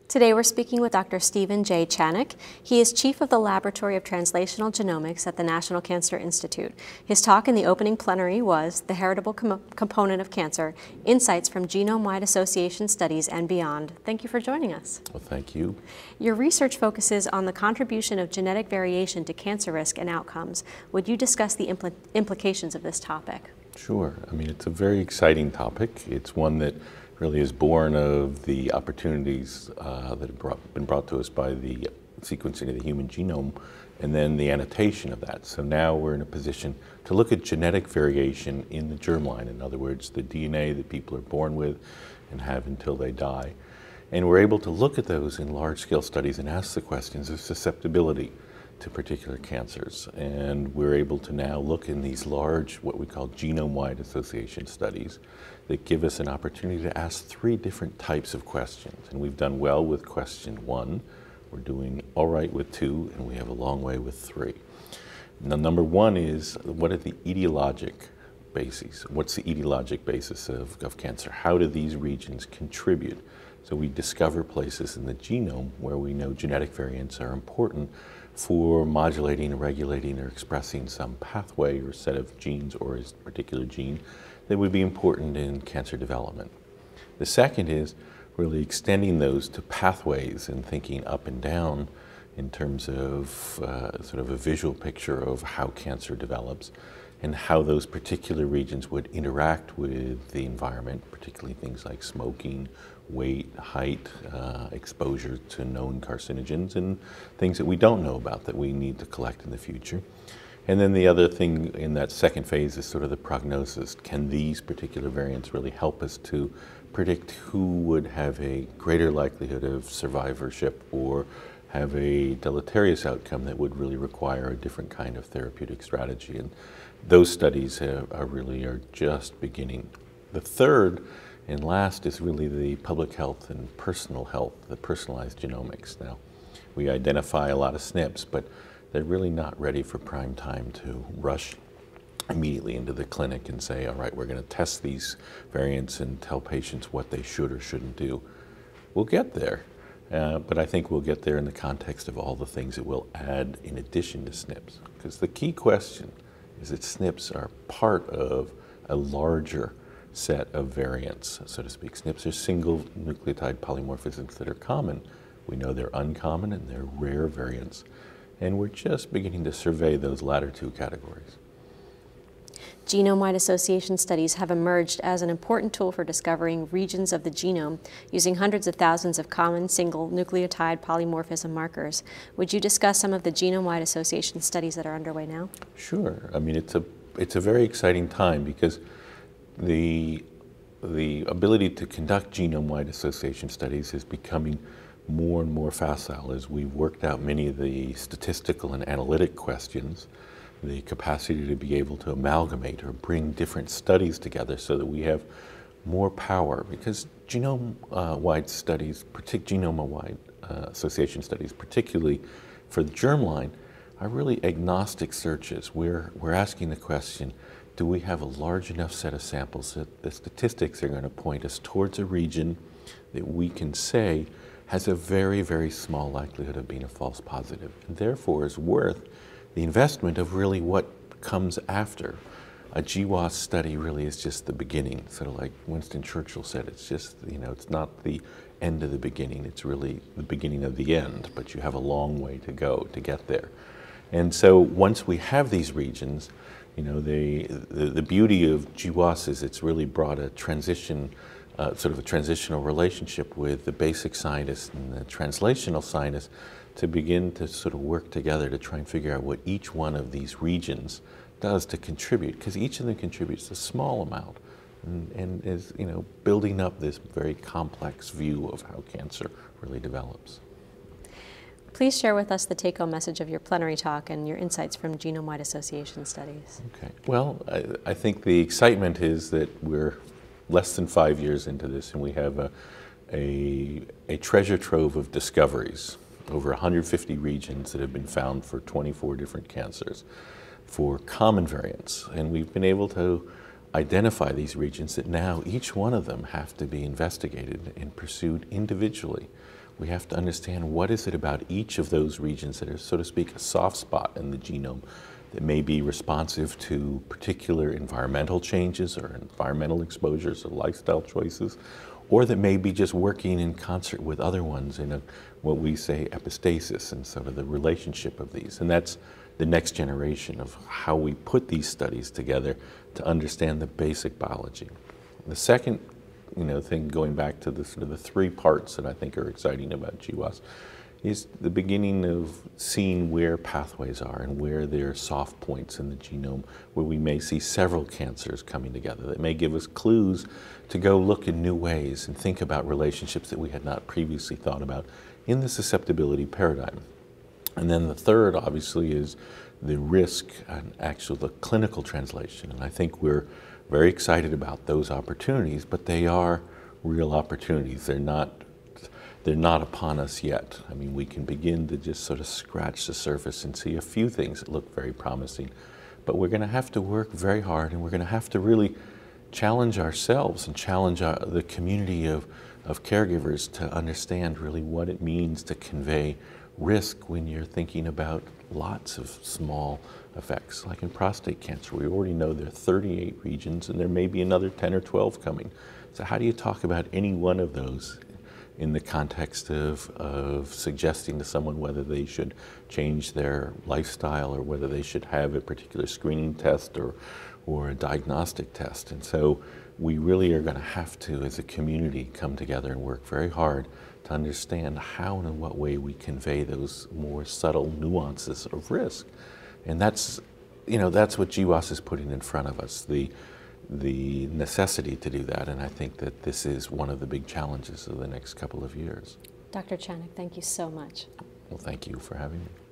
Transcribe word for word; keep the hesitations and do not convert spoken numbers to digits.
Today we're speaking with Doctor Stephen J. Chanock. He is Chief of the Laboratory of Translational Genomics at the National Cancer Institute. His talk in the opening plenary was The Heritable Com Component of Cancer, Insights from Genome-Wide Association Studies and Beyond. Thank you for joining us. Well, thank you. Your research focuses on the contribution of genetic variation to cancer risk and outcomes. Would you discuss the impl implications of this topic? Sure. I mean, it's a very exciting topic. It's one that really is born of the opportunities uh, that have brought, been brought to us by the sequencing of the human genome and then the annotation of that. So now we're in a position to look at genetic variation in the germline, in other words, the D N A that people are born with and have until they die. And we're able to look at those in large-scale studies and ask the questions of susceptibility to particular cancers. And we're able to now look in these large, what we call genome-wide association studies that give us an opportunity to ask three different types of questions. And we've done well with question one, we're doing all right with two, and we have a long way with three. Now, number one is, what are the etiologic bases? What's the etiologic basis of, of cancer? How do these regions contribute? So we discover places in the genome where we know genetic variants are important for modulating, regulating, or expressing some pathway or set of genes or a particular gene that would be important in cancer development. The second is really extending those to pathways and thinking up and down in terms of uh, sort of a visual picture of how cancer develops and how those particular regions would interact with the environment, particularly things like smoking, weight, height, uh, exposure to known carcinogens, and things that we don't know about that we need to collect in the future. And then the other thing in that second phase is sort of the prognosis. Can these particular variants really help us to predict who would have a greater likelihood of survivorship or have a deleterious outcome that would really require a different kind of therapeutic strategy? And those studies have, are really are just beginning. The third and last is really the public health and personal health, the personalized genomics. Now, we identify a lot of S N Ps, but they're really not ready for prime time to rush immediately into the clinic and say, all right, we're going to test these variants and tell patients what they should or shouldn't do. We'll get there, uh, but I think we'll get there in the context of all the things that we'll add in addition to S N Ps. Because the key question is that S N Ps are part of a larger set of variants, so to speak. S N Ps are single nucleotide polymorphisms that are common. We know they're uncommon and they're rare variants. And we're just beginning to survey those latter two categories. Genome-wide association studies have emerged as an important tool for discovering regions of the genome using hundreds of thousands of common single nucleotide polymorphism markers. Would you discuss some of the genome-wide association studies that are underway now? Sure. I mean, it's a, it's a very exciting time because the, the ability to conduct genome-wide association studies is becoming more and more facile as we've worked out many of the statistical and analytic questions, the capacity to be able to amalgamate or bring different studies together so that we have more power, because genome-wide studies, particularly genome-wide uh, association studies, particularly for the germline, are really agnostic searches. We're, we're asking the question, do we have a large enough set of samples that the statistics are going to point us towards a region that we can say has a very, very small likelihood of being a false positive, and therefore is worth the investment of really what comes after. A G W A S study really is just the beginning. Sort of like Winston Churchill said, it's just, you know, it's not the end of the beginning, it's really the beginning of the end, but you have a long way to go to get there. And so once we have these regions, you know, they, the, the beauty of G W A S is it's really brought a transition Uh, sort of a transitional relationship with the basic scientists and the translational scientists to begin to sort of work together to try and figure out what each one of these regions does to contribute, because each of them contributes a small amount and, and is, you know, building up this very complex view of how cancer really develops. Please share with us the take-home message of your plenary talk and your insights from genome-wide association studies. Okay. Well, I, I think the excitement is that we're less than five years into this, and we have a, a, a treasure trove of discoveries, over one hundred fifty regions that have been found for twenty-four different cancers, for common variants. And we've been able to identify these regions that now each one of them have to be investigated and pursued individually. we have to understand what is it about each of those regions that are, so to speak, a soft spot in the genome that may be responsive to particular environmental changes or environmental exposures or lifestyle choices, or that may be just working in concert with other ones in a, what we say epistasis, and sort of the relationship of these. And that's the next generation of how we put these studies together to understand the basic biology. The second you know, thing, going back to the sort of the three parts that I think are exciting about G W A S, is the beginning of seeing where pathways are and where there are soft points in the genome where we may see several cancers coming together that may give us clues to go look in new ways and think about relationships that we had not previously thought about in the susceptibility paradigm. And then the third, obviously, is the risk and actually the clinical translation. And I think we're very excited about those opportunities, but they are real opportunities. They're not They're not upon us yet. I mean, we can begin to just sort of scratch the surface and see a few things that look very promising. But we're going to have to work very hard, and we're going to have to really challenge ourselves and challenge our, the community of, of caregivers to understand really what it means to convey risk when you're thinking about lots of small effects. Like in prostate cancer, we already know there are thirty-eight regions, and there may be another ten or twelve coming. So how do you talk about any one of those in the context of, of suggesting to someone whether they should change their lifestyle or whether they should have a particular screening test or, or a diagnostic test? And so we really are going to have to, as a community, come together and work very hard to understand how and in what way we convey those more subtle nuances of risk. And that's, you know, that's what G W A S is putting in front of us. The, the necessity to do that, and I think that this is one of the big challenges of the next couple of years. Doctor Chanock, thank you so much. Well, thank you for having me.